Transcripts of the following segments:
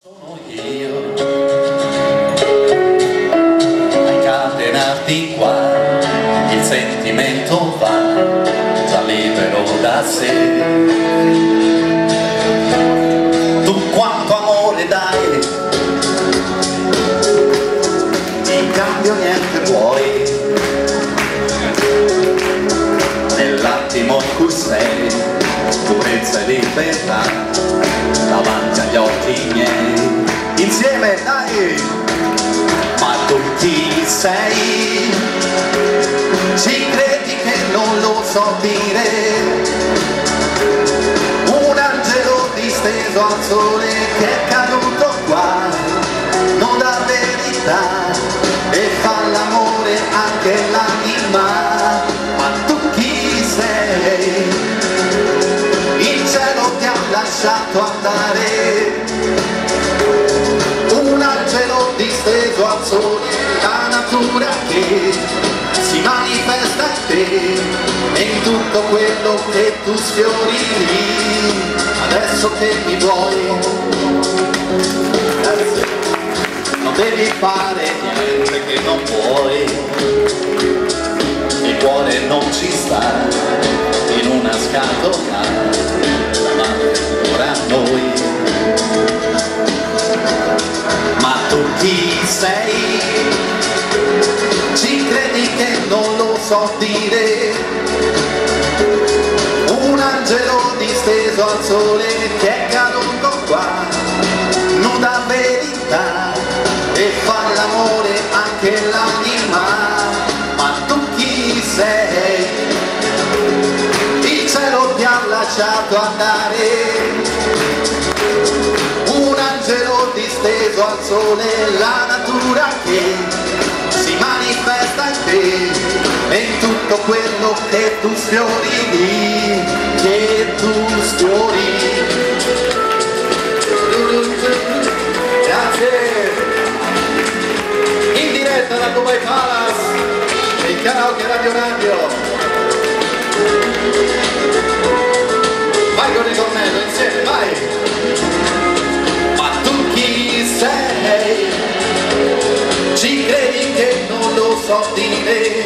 Sono io, incatenati qua, il sentimento va già libero da sé. Tu quanto amore dai, in cambio niente vuoi, nell'attimo in cui sei, purezza e libertà, davanti agli occhi miei, insieme dai. Ma tu chi sei? Ci credi che non lo so dire? Un angelo disteso al sole che è caduto qua, non dà verità e fa l'amore anche l'anima. Ma tu chi sei? Il cielo ti ha lasciato andare, un angelo disteso al sole, la natura che si manifesta in te e in tutto quello che tu sfiori lì. Adesso che mi vuoi, non devi fare niente che non puoi, il cuore non ci sta in una scatola, ma ora noi. Ma tu chi sei? Ci credi che non lo so dire? Un angelo disteso al sole che è caduto qua, non dà verità e fa l'amore anche l'anima. Ma tu chi sei? Il cielo ti ha lasciato andare, un angelo disteso al sole, la natura che si manifesta in te e in tutto quello che tu sfiori lì, che tu sfiori. Grazie. In diretta da Dubai Palace, il karaoke Radio Radio. Vai con il ritornello insieme, vai! Ma tu chi sei? Ci credi che non lo so dire?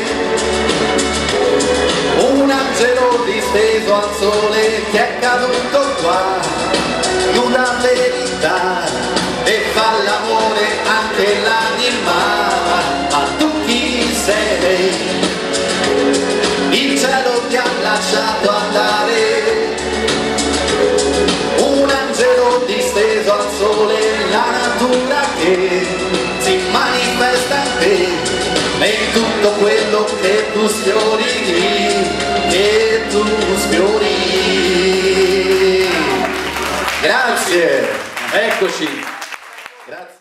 Un angelo disteso al sole che è caduto qua, non dà verità e fa l'amore anche l'anima. Ma tu chi sei? Il cielo ti ha lasciato andare, un angelo disteso al sole, la natura che si manifesta in te e in tutto quello che tu sfiori lì, che tu sfiori. Grazie, eccoci. Grazie.